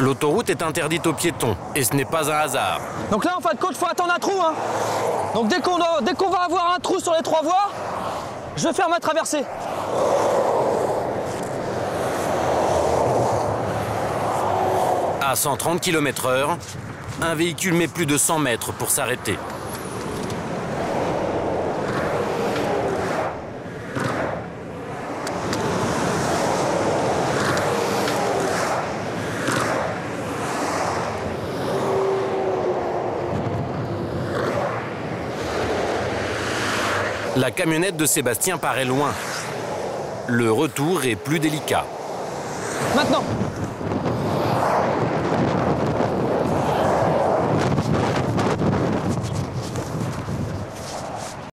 L'autoroute est interdite aux piétons, et ce n'est pas un hasard. Donc là, en fin de compte, il faut attendre un trou. Hein. Donc dès qu'on va avoir un trou sur les 3 voies, je vais faire ma traversée. À 130 km/h, un véhicule met plus de 100 mètres pour s'arrêter. La camionnette de Sébastien paraît loin. Le retour est plus délicat. Maintenant,